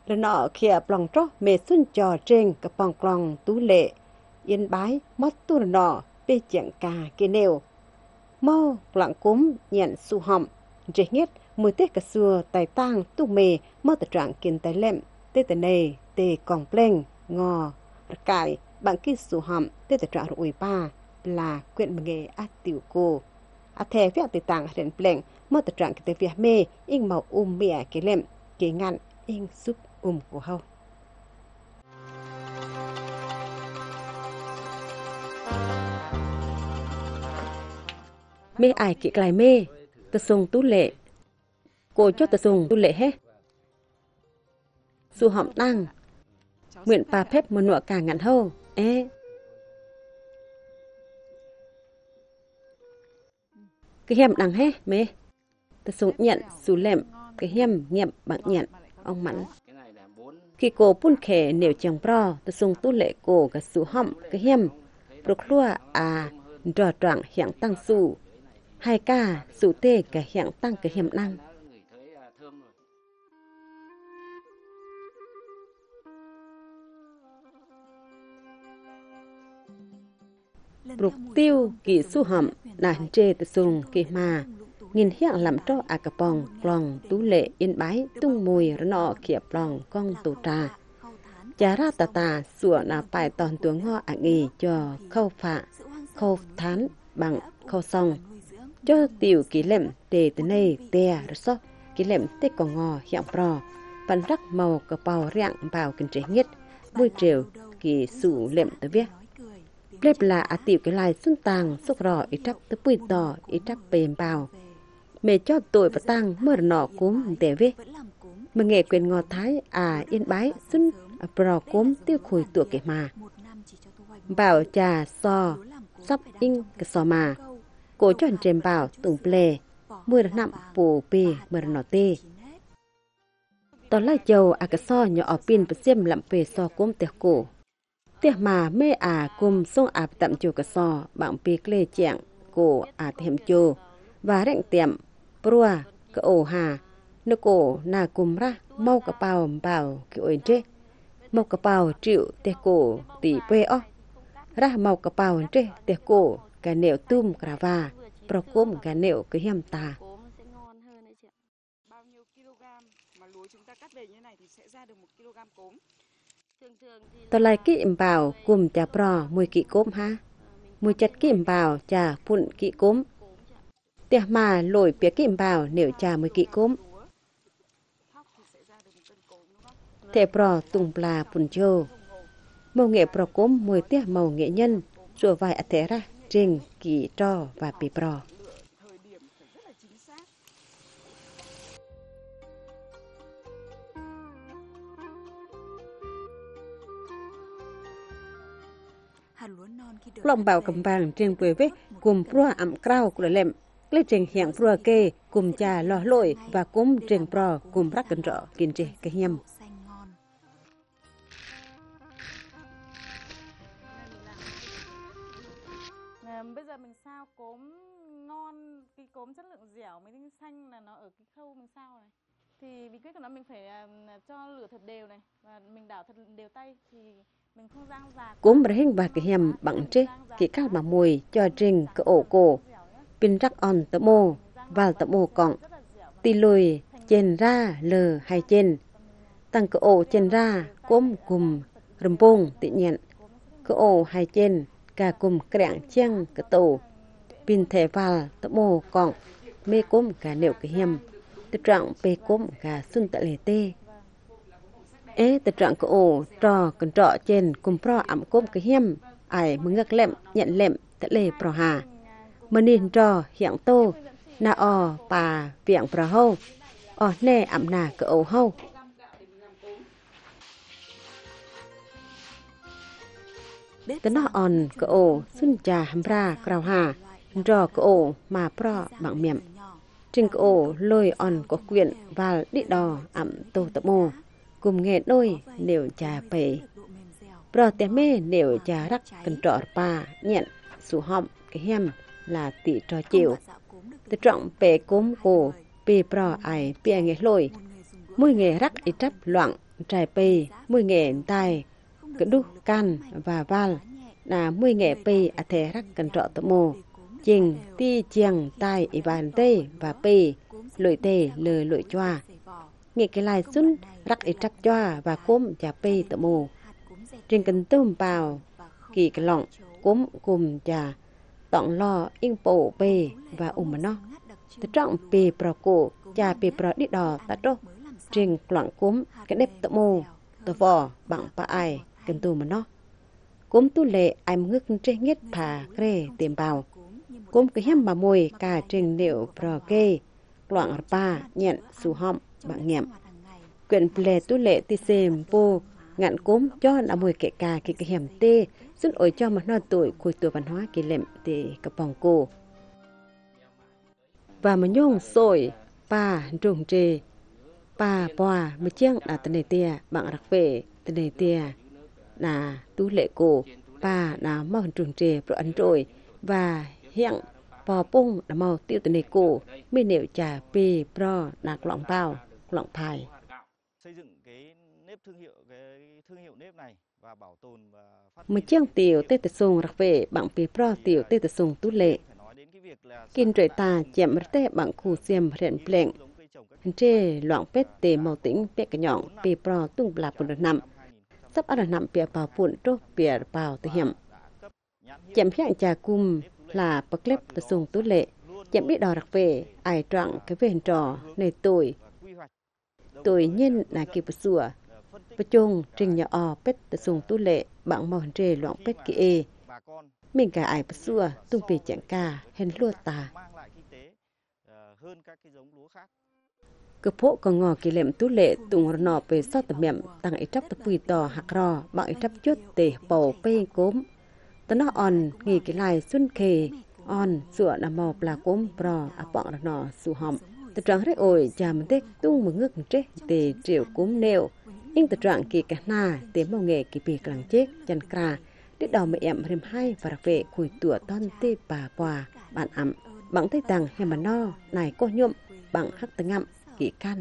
rồi nọ khía plong tró mê xuân trò trên cái bong clong tú lệ yên bái mót tu nọ bê chạng cà kê nêu mau lặng cúm nhận su họng dễ nhất mùi tết cả xưa tài tang tu mê mơ tờ trạng kiên tài lệm tê tờ này tê còn pleng ngò cải bạn kia su họng tê tờ trạng rồi ba là quyện nghề át tiểu cô thè phía tây tàng hiện pleng mơ tờ trạng cái việc mê in màu mẹ cái lệm cái ngăn in giúp của hậu mê ai kỹ lại mê tờ sùng tú lệ cô cho tờ sùng tú lệ hết su họng tăng nguyện bà phép một nụ cả ngắn hâu cái hẻm đằng hết mê tờ sùng nhận su lệm cái hẻm nghiệm bằng nhận ông mặn khi cô phun khẻ nếu chẳng pro tờ sùng tú lệ cô cả su họng cái hẻm bực lua trò trạng hiện tăng su hai ca su tê cả hiện tăng cái hẻm năng Rục tiêu kỳ su hậm nàn chê tờ sùng kỳ mà nghìn hiện làm cho cà pong plong tú lệ yên bái tung mùi nọ kia plong con tù trà chả ra tà sủa là phải toàn tướng ho nghỉ cho khâu phạ khâu thán bằng khâu song cho tiểu ký lệm để từ nay tè rồi sót ký lệm tê còn ngò hiện pro phần rắc màu cà bào rạng vào kinh chế nhất buổi chiều kỳ sủ lệm tới viết lếp là tiểu cái lai xuân tàng xúc rò ít trắp tới bùi tỏ ít trắp bềm bào mẹ cho tuổi và tăng mơ nọ cúm để viết mà nghe quyền ngò thái yên bái xuân pro cúm tiêu khủi tuổi kể mà bảo trà so sắp in cái so mà cổ chọn trên bảo tùng ple mưa nặng bù pì mưa nọ tê tỏ lai châu cái so nhỏ ở pin và xiêm lặm về so cúm tiệt cổ tiệt mà mê cùng sông tạm chiều cái so bằng pi lê chẹng cổ thèm chiều và rệnh tiệm prua cái ổ hà nó cổ nà cùng ra mau cái bào cái ôi chế mau cái bào chịu tiệt cổ tỉ quê ó ra mau cái bào chế tiệt cổ cái nẻo tum cà va pro cốm cái nẻo cái hem ta tao lại kỹ bảo cùng chả pro mùi kỹ cốm ha mùi chặt kỹ bảo chả phun kỹ cốm tiệt mà lội phía kỹ bảo nếu chả mùi kỹ cốm thể pro tung pla phun châu màu nghệ pro cốm mùi tiệt màu nghệ nhân rồi vài thể ra trên kỹ tro và bị pro lòng bảo cầm vàng trên quê vết cùng pro ẩm cao của lệm lấy trên hiện pro kê cùng trà lò lội và cúm trên pro cùng rắc cẩn rõ kiên trì cái hiêm bây giờ mình sao cốm ngon cái cốm chất lượng dẻo mới xanh là nó ở cái khâu mình sao này thì bí quyết của nó mình phải cho lửa thật đều này và mình đảo thật đều tay thì mình không rang già cốm bờ hình và cái hiểm bằng chế cái các mà mùi cho trên cái ổ cổ pin rắc on tơ mô vào tơ mô cọng tì lùi trên ra lờ hay trên tăng cái ổ trên ra cốm cùng rầm bông tự nhận cái ổ hay trên cả cùng kẹng chiang cái tổ pin thể vào tơ mô cọng mê cốm cả nẻo cái hiểm tự trạng bê cốm cả xuân tại lề tê tự trạng cái ổ trò cần trọ trên cùng pro ẩm cốm cái hiểm ai mới ngược lệm nhận lệm tại lề pro hà mà nên trò hiện tô na bà viện pro hâu nè ẩm nà cái ổ hâu cái nó cái ổ xuân trà hầm ra cào hà trò cái ổ mà pro bằng miệng trên cái ổ lôi có quyện và đi đò ẩm tô tập mô cùng nghe đôi nếu trà bể pro té mê nếu trà rắc cần trọ pa nhận sủ họng cái hem là tỷ trò chiều tự trọng bể cốm cổ bê pro ai bê nghe lôi môi nghề rắc ít trắp loạn trải pê mùi nghệ tai cứ đúc can và val là mùi nghệ pê à thể rắc cần trọ tụ mô chình ti chiang tai y bàn tê và pê lội tê lờ lội choa nghệ cái lai xuân rắc y trắc choa và cốm chà pê tụ mô trên cần tôm bào kỳ cái lọng cốm cùng chà tọng lo in bộ pê và mà nó tự trọng pê pro cổ chà pê pro đi đò ta đô trên loạn cốm cái đẹp tụ mô tụ vò bằng pa ai cần tu mà nó cốm tu lệ ai ngước trên nhất phà kre tìm bào cốm cái hem mà mùi cả trên liệu pro kê loạn pa nhận su hom bằng nhẹm quyển ple tu lệ ti xem po ngạn cốm cho là mùi kệ cà cái hẻm tê giúp ổi cho mà nó tuổi khôi tuổi văn hóa kỳ lệm để cặp bòng cô và mà nhung sôi pa rùng trề pa boa mà chiang là tên này tia bạn đặc về tên này tia là tu lệ cổ pa là màu rùng trề pro ấn rồi và hiện bò pung là màu tiêu tên này cổ mới nêu trà pi pro nạc lọng bao lọng phai xây dựng cái nếp thương hiệu nếp này và bảo tồn và phát một chiang tiểu tê tê sung đặc về bằng pi pro tiểu tê tê sung tu lệ kinh trời ta chém tê bằng khu xiêm hiện pleng chê loạn pet tê màu tĩnh pet cái nhọn pi pro tung bla bùn nằm sắp ăn nằm pi bảo phun trô pi bảo tê hiểm chém hiện trà cung là bậc lép tê sung tu lệ chém biết đò đặc về ai trọng cái về trò này tuổi nhân là kịp sủa và chung trình nhà o pet tê sung tu lệ bằng màu chê loạn pet kia mình cả ai sủa tung pi chẳng ca hên lua ta cơ phổ còn ngò kỳ lệm tú lệ tung nọ về so tầm mệm tăng ít trắp tập quỳ tò hạc rò bằng ít trắp chút để bầu pê cốm tớ nó on nghỉ cái lại xuân khề on sủa là màu là cốm pro à bọn nọ su hòm tớ trắng hết ổi chà mình tết tung một ngước chết để triệu cốm nêu nhưng tớ trắng kỳ cả na tiếng màu nghề kỳ bì lằng chết chân cra đứt đầu mẹ em rìm hai và đặc vệ khủi tủa ton tê bà quà bạn ẩm bằng tay tàng hay mà no này cô nhuộm bằng hắc tầng ngậm kỹ can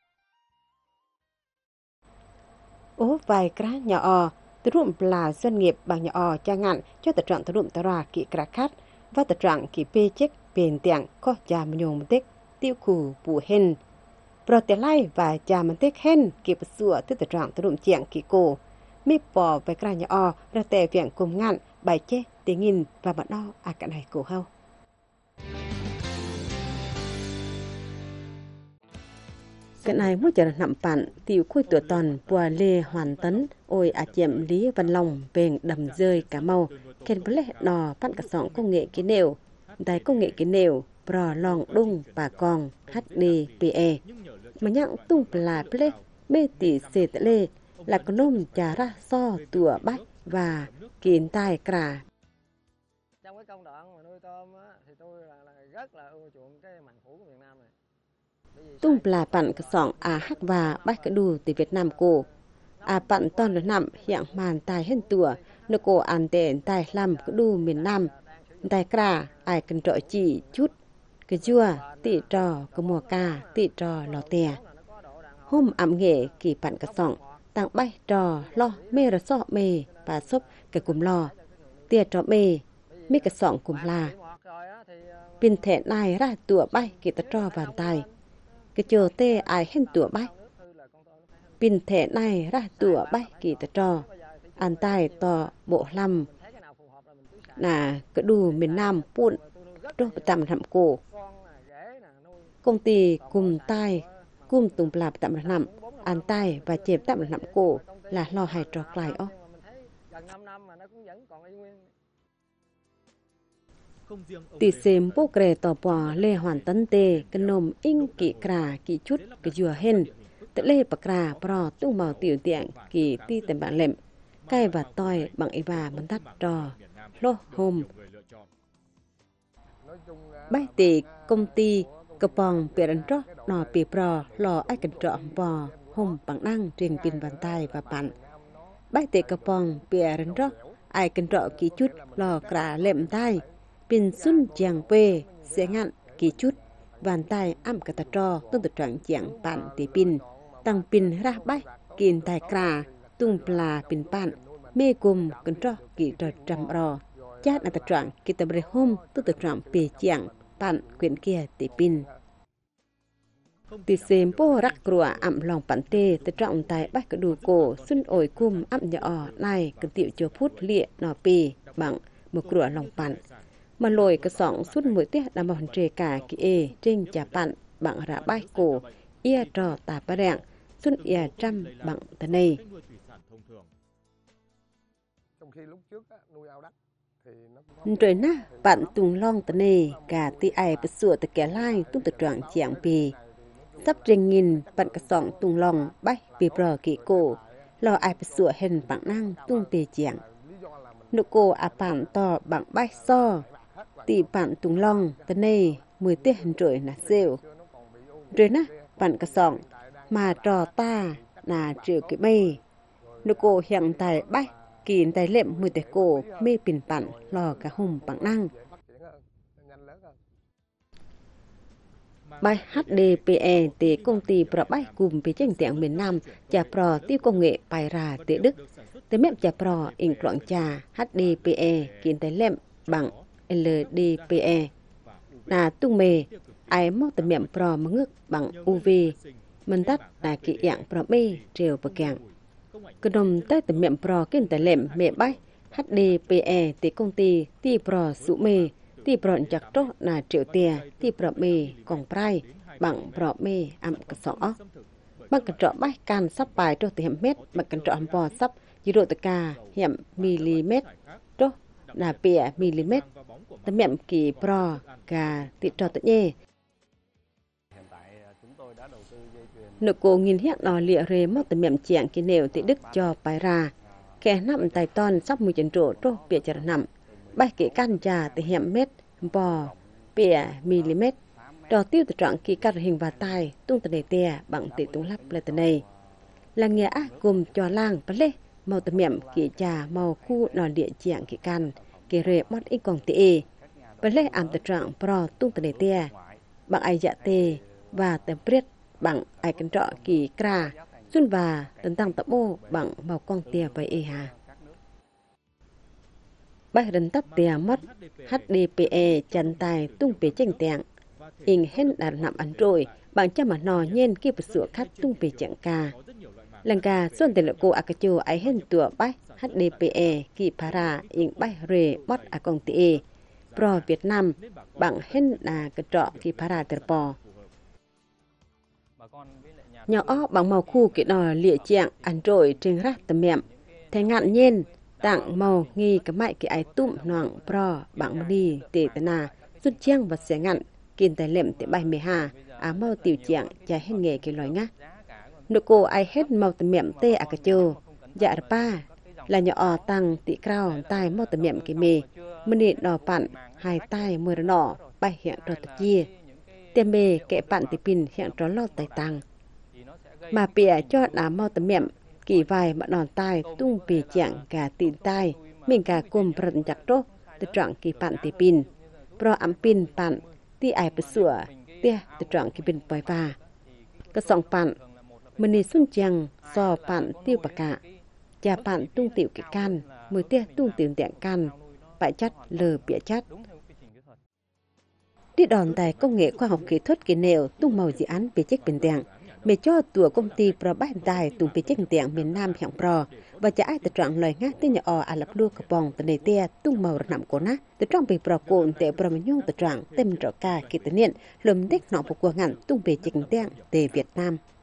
ố vài cá nhỏ o tự rụm là doanh nghiệp bằng nhỏ o cha ngạn cho tự trạng tự rụm tự ra kỹ cả khát và tự trạng kỹ bê chết bền tiạng có cha mà nhung tích tiêu khủ bù hên pro tế lai và cha mà tích hên kịp sủa tự trạng tự rụm chiang kỹ cổ mi bỏ về cá nhỏ o ra tè viện cùng ngạn bài chết tiếng nghìn và bạn đo à cả này cổ hao cái này muốn chờ nằm bạn tiểu khui tuổi toàn bùa lê hoàn tấn ôi à chém lý văn long bền đầm rơi cả màu khen với lẽ nò bắt cả sọn công nghệ cái nều đài công nghệ cái nều bò lòng đung bà con HDPE mà nhặng tung là ple mê tỷ xê tệ lê là con nôm trà ra so tủa bách và kiến tai cả trong cái công đoạn mà nuôi tôm á thì tôi là rất là ưa chuộng cái mặn phủ của Việt Nam này tung là bạn cái sọn à hắc và bách cái đu từ Việt Nam cô à bạn toàn là nằm hiện màn tài hên tủa nơi cô an tệ tài làm cái đu miền Nam tài cả ai cần trọ chỉ chút cái chua tị trò cái mùa ca tị trò lò tè hôm ẩm nghệ kỳ bạn cái sọn tặng bay trò lo mê ra sọ mê và xốp cái cùm lò tia trò mê mê cái sọn cùm là pin thẻ này ra tủa bay kỳ ta trò bàn tay cái chờ tê ai hên tủa bay pin thẻ này ra tủa bay kỳ ta trò an tay tò bộ lâm là cái đù miền Nam pun đô tạm nằm cổ công ty cùng tay cùng tùng lạp tạm nằm an tay và chém tạm nằm cổ là lo hài trò lại ó tỷ xem bố kề tò bò lê hoàn tấn tê cái nôm in kỹ cà kỹ chút cái dừa hên tự lê bạc cà pro tung màu tiểu tiện kỹ ti tầm bạn lệm cay và toi bằng y và mắn tắt trò lô hôm bách tỷ công ty cờ pong bìa đánh rót nò bìa pro lò ai cần trọ bò hôm bằng năng trên pin bàn tay và bạn bách tỷ cờ pong bìa đánh rót ai cần trọ kỹ chút lò cả lệm tay pin xuân chàng về sẽ ngặn kỹ chút bàn tay âm cả ta trò tương tự trạng chàng bạn tỷ pin tăng pin ra bách กินแต่กราตุ้งปลาเป็นปั่นเมกุมกันจอกี่จอจำรอญาติอัตจังกิตบริหมตุตจังเปียเจียงปั่นเกวียนเกียติปินติเซมโปรักกลัวอ่ำลองปั่นเตตะจ่องไตบักกระดูโกสุนโอยกุมอ่ำยาอในกันติวโจพุทเลียนอปีบังมือกลัวลองปั่นมาลอยกระสองสุดมือเตี้ยดำบันเจกากิเอเจงจ่าปั่นบังระบายโกเอียจอตาประแดงสุนเอียจำบังตะเนrồi na bạn tung long tận nề cả ti ai bật sủa từ kẻ lai tung từ tròn chiang pi sắp trình nghìn bạn cả sòng tung long bay pi bờ kỳ cổ lo ai bật sủa hình bằng năng tung pi chiang nụ cổ à bạn to bằng bay so ti bạn tung long tận nề 10 tiết hình rồi là siêu rồi na bạn cả sòng mà trò ta là triệu cái mây nụ cổ hiện tại bayกินแต่เล็บมือแต่โกไม่ปิ่นปั่นรอกระหุ่มปังนั่งbài HDPE từ công ty pro bách cùng với tranh tiếng miền Nam trả pro tiêu công nghệ bài ra từ Đức từ mép trả pro in quảng trà HDPE kiên tay lem bằng LDPE là tung mề ai móc từ mép pro mà ngước bằng UV mình tắt là kỹ dạng pro mê trèo bờ kẹng cơ đồng tay từ mép pro kiên tay lem mẹ bách HDPE từ công ty ti pro sụ mêที่ปรอนจากโตนาเจียวเตียที่ปรเมกองไพรบังปรเมอัมกระสอบังกระเจาะใบการซับปลายโตเตียมเม็ดบังกระเจาะอัมปอซับยูโรตกาเหี่ยมมิลลิเมตรโตนาเปียมิลลิเมตรตะเมียมกี่ปรกาติดจอตะเย่นกโกงินเฮียนอเลียเรมอตะเมียมเจียงกินเนวติดึกจอไปราแก่น้ำไตตอนซับมือจันโจโตเปียจรนำbài kỹ căn trà từ hẻm mét bò bìa mm đò tiêu từ trạng kỹ cắt hình và tai tung từ này tia bằng tỷ tung lắp lên từ này là nghĩa gồm cho lang bắt lê màu từ miệng kỹ trà màu khu nò địa trạng kỹ căn kỹ rệ mót ít còn tê bắt lê ảm từ trạng pro tung từ này tia bằng ai dạ tê và tầm priết bằng ai căn trọ kỹ kra xuân và tấn tăng tập ô bằng màu con tia vậy ê hà bài rần tắt tia mất HDPE chân tay tung bể tranh tẹng in hết đàn nằm ăn rồi bằng cho mà nò nhiên kia bật sửa khát tung bể chẳng ca lần ca xuân tiền lợi cô akacho ai hết tủa bài HDPE kỳ para in bài rề mót à công tê pro Việt Nam bằng hết là cái trọ kỳ para terpo nhỏ bằng màu khu cái nò lịa chạng ăn rồi trên rác tầm mẹm thay ngạn nhiên tặng màu nghi cái mại cái ai tụm noạng pro bằng đi tê tana rút chiang và xẻ ngặn kiên tài lệm tại bài mề hà màu tiểu trạng trái hết nghề cái loài ngá nụ cô ai hết màu tầm mẹm tê à cà chô dạ pa là nhỏ tăng tị cao tai màu tầm mẹm cái mề mân điện đỏปั่นhai tai mưa nọ bài hiện trò tập chia tiêm mề kệปั่นtị pin hiện trò lót tài tăng mà bịa cho màu tầm mẹm kỳ vài mà đòn tai tung bì chẳng cả tin tai mình cả cùng bận chặt rốt từ trạng kỳ bạn tì pin pro ấm pin bạn ti ai bự sủa tia từ trạng kỳ pin bòi va cái sòng bạn mình đi xuân chăng so bạn tiêu bạc cả cha bạn tung tiểu cái can mười tia tung tiểu tiện can bãi chất lờ bịa chất đi đòn tài công nghệ khoa học kỹ thuật kỳ nèo tung màu dự án bịa chết bình tiện mẹ cho tùa công ty pro bách tài tùng bì chết tiện miền Nam hạng pro và trả ai từ trạng lời ngát tới nhỏ à lập đua cặp bong từ này tia tung màu nằm của nó từ trong bì pro cồn tệ pro mình nhung từ trạng tem rõ ca kỳ tự niên lùm đích nọ một cuộc ngạn tung bì chết tiện tề Việt Nam